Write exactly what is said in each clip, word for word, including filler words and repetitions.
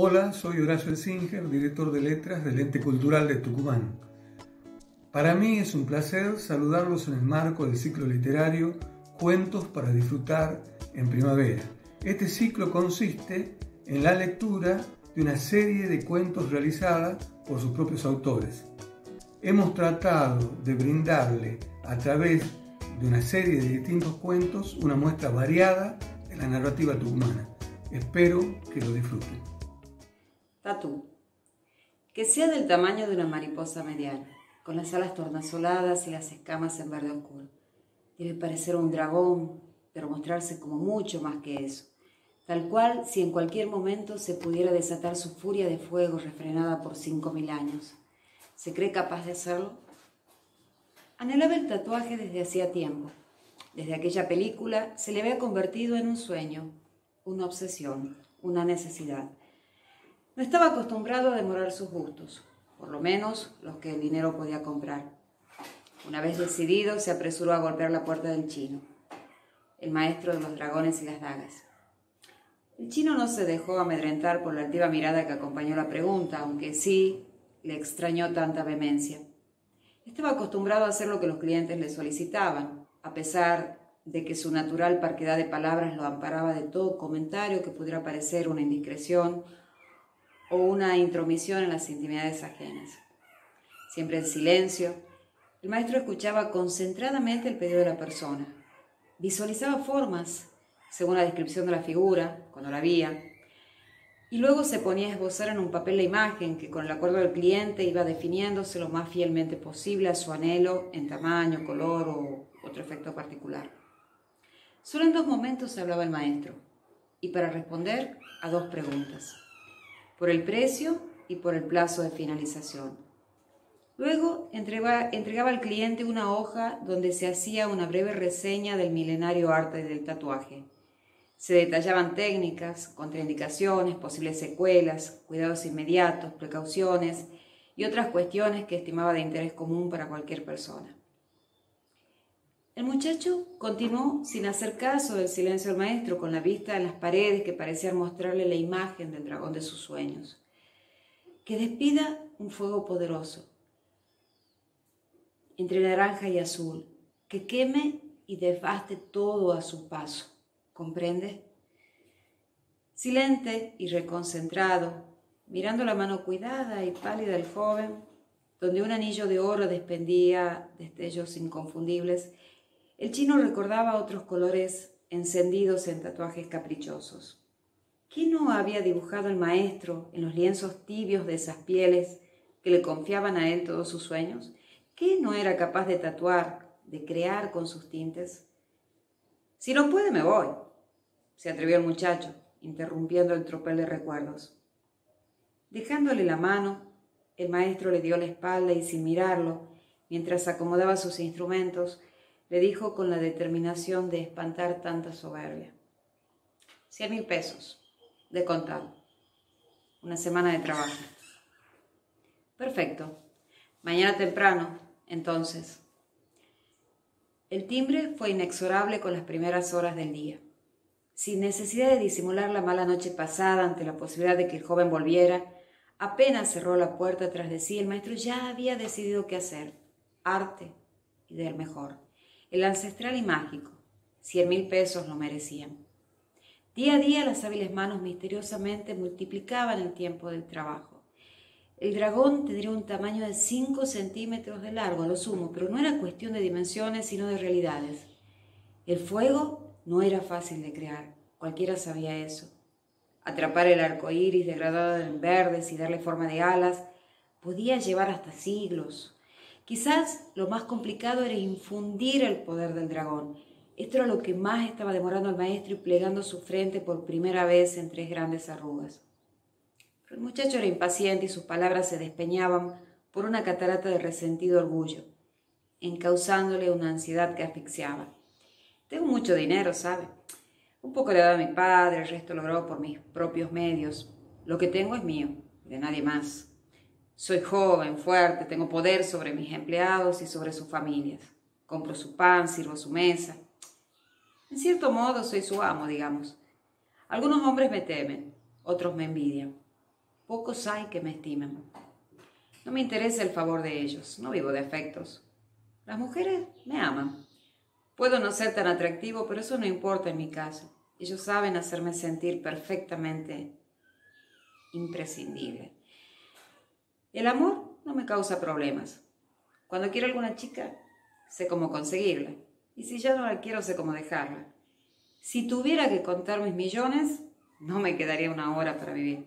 Hola, soy Horacio Elsinger, director de letras del Ente Cultural de Tucumán. Para mí es un placer saludarlos en el marco del ciclo literario Cuentos para disfrutar en primavera. Este ciclo consiste en la lectura de una serie de cuentos realizada por sus propios autores. Hemos tratado de brindarle a través de una serie de distintos cuentos una muestra variada de la narrativa tucumana. Espero que lo disfruten. Tatú. Que sea del tamaño de una mariposa mediana, con las alas tornasoladas y las escamas en verde oscuro. Debe parecer un dragón, pero mostrarse como mucho más que eso. Tal cual si en cualquier momento se pudiera desatar su furia de fuego refrenada por cinco mil años. ¿Se cree capaz de hacerlo? Anhelaba el tatuaje desde hacía tiempo. Desde aquella película se le había convertido en un sueño, una obsesión, una necesidad. No estaba acostumbrado a demorar sus gustos, por lo menos los que el dinero podía comprar. Una vez decidido, se apresuró a golpear la puerta del chino, el maestro de los dragones y las dagas. El chino no se dejó amedrentar por la altiva mirada que acompañó la pregunta, aunque sí le extrañó tanta vehemencia. Estaba acostumbrado a hacer lo que los clientes le solicitaban, a pesar de que su natural parquedad de palabras lo amparaba de todo comentario que pudiera parecer una indiscreción o una intromisión en las intimidades ajenas. Siempre en silencio, el maestro escuchaba concentradamente el pedido de la persona. Visualizaba formas, según la descripción de la figura, cuando la veía, y luego se ponía a esbozar en un papel la imagen que, con el acuerdo del cliente, iba definiéndose lo más fielmente posible a su anhelo en tamaño, color o otro efecto particular. Solo en dos momentos hablaba el maestro, y para responder a dos preguntas: por el precio y por el plazo de finalización. Luego entregaba, entregaba al cliente una hoja donde se hacía una breve reseña del milenario arte del tatuaje. Se detallaban técnicas, contraindicaciones, posibles secuelas, cuidados inmediatos, precauciones y otras cuestiones que estimaba de interés común para cualquier persona. El muchacho continuó sin hacer caso del silencio del maestro, con la vista en las paredes que parecían mostrarle la imagen del dragón de sus sueños. Que despida un fuego poderoso, entre naranja y azul, que queme y devaste todo a su paso. ¿Comprende? Silente y reconcentrado, mirando la mano cuidada y pálida del joven, donde un anillo de oro despedía destellos inconfundibles, el chino recordaba otros colores encendidos en tatuajes caprichosos. ¿Qué no había dibujado el maestro en los lienzos tibios de esas pieles que le confiaban a él todos sus sueños? ¿Qué no era capaz de tatuar, de crear con sus tintes? Si no puede, me voy, se atrevió el muchacho, interrumpiendo el tropel de recuerdos. Dejándole la mano, el maestro le dio la espalda y, sin mirarlo, mientras acomodaba sus instrumentos, le dijo con la determinación de espantar tanta soberbia: Cien mil pesos, de contado. Una semana de trabajo. Perfecto. Mañana temprano, entonces. El timbre fue inexorable con las primeras horas del día. Sin necesidad de disimular la mala noche pasada ante la posibilidad de que el joven volviera, apenas cerró la puerta tras de sí, el maestro ya había decidido qué hacer. Arte y del mejor. El ancestral y mágico. Cien mil pesos lo merecían. Día a día las hábiles manos misteriosamente multiplicaban el tiempo del trabajo. El dragón tendría un tamaño de cinco centímetros de largo a lo sumo, pero no era cuestión de dimensiones sino de realidades. El fuego no era fácil de crear, cualquiera sabía eso. Atrapar el arco iris degradado en verdes y darle forma de alas podía llevar hasta siglos. Quizás lo más complicado era infundir el poder del dragón. Esto era lo que más estaba demorando al maestro y plegando su frente por primera vez en tres grandes arrugas. Pero el muchacho era impaciente y sus palabras se despeñaban por una catarata de resentido orgullo, encauzándole una ansiedad que asfixiaba. Tengo mucho dinero, ¿sabe? Un poco le he dado a mi padre, el resto logrado por mis propios medios. Lo que tengo es mío, de nadie más. Soy joven, fuerte, tengo poder sobre mis empleados y sobre sus familias. Compro su pan, sirvo su mesa. En cierto modo soy su amo, digamos. Algunos hombres me temen, otros me envidian. pocos hay que me estimen. No me interesa el favor de ellos, no vivo de afectos. Las mujeres me aman. Puedo no ser tan atractivo, pero eso no importa en mi caso. Ellos saben hacerme sentir perfectamente imprescindible. El amor no me causa problemas. Cuando quiero alguna chica, sé cómo conseguirla. Y si ya no la quiero, sé cómo dejarla. Si tuviera que contar mis millones, no me quedaría una hora para vivir.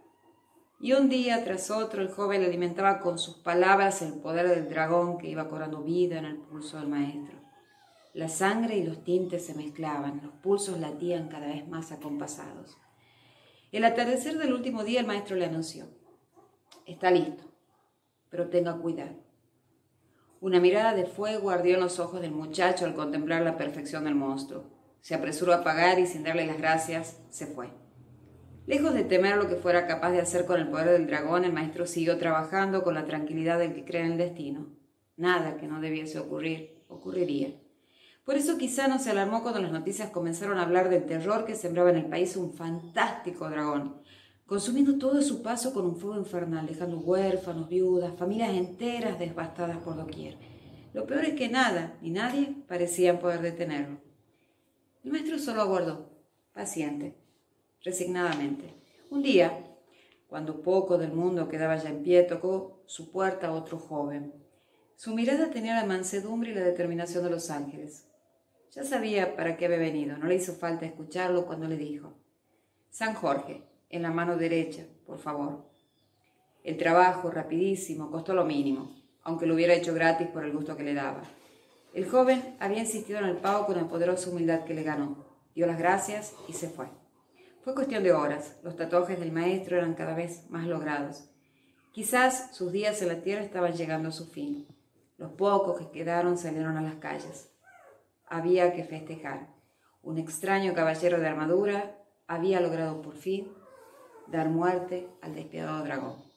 Y un día tras otro, el joven alimentaba con sus palabras el poder del dragón que iba cobrando vida en el pulso del maestro. La sangre y los tintes se mezclaban, los pulsos latían cada vez más acompasados. El atardecer del último día, el maestro le anunció: «Está listo, pero tenga cuidado». Una mirada de fuego ardió en los ojos del muchacho al contemplar la perfección del monstruo. Se apresuró a pagar y, sin darle las gracias, se fue. Lejos de temer lo que fuera capaz de hacer con el poder del dragón, el maestro siguió trabajando con la tranquilidad del que cree en el destino. Nada que no debiese ocurrir, ocurriría. Por eso quizá no se alarmó cuando las noticias comenzaron a hablar del terror que sembraba en el país un fantástico dragón, consumiendo todo a su paso con un fuego infernal, dejando huérfanos, viudas, familias enteras devastadas por doquier. Lo peor es que nada ni nadie parecían poder detenerlo. El maestro solo aguardó, paciente, resignadamente. Un día, cuando poco del mundo quedaba ya en pie, tocó su puerta otro joven. Su mirada tenía la mansedumbre y la determinación de los ángeles. Ya sabía para qué había venido, no le hizo falta escucharlo cuando le dijo: «San Jorge, en la mano derecha, por favor». El trabajo, rapidísimo, costó lo mínimo, aunque lo hubiera hecho gratis por el gusto que le daba. El joven había insistido en el pago con la poderosa humildad que le ganó. Dio las gracias y se fue. Fue cuestión de horas. Los tatuajes del maestro eran cada vez más logrados. Quizás sus días en la tierra estaban llegando a su fin. Los pocos que quedaron salieron a las calles. Había que festejar. Un extraño caballero de armadura había logrado por fin dar muerte al despiadado dragón.